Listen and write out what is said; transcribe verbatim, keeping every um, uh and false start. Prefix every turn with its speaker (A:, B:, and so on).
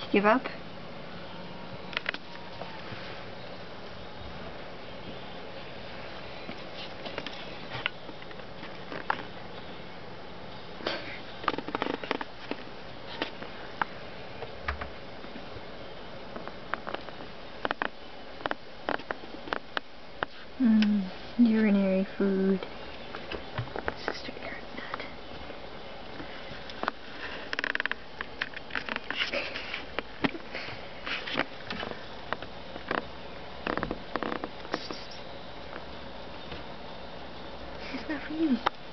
A: Give up? Hmm, urinary food. Sister nut. It's not for you.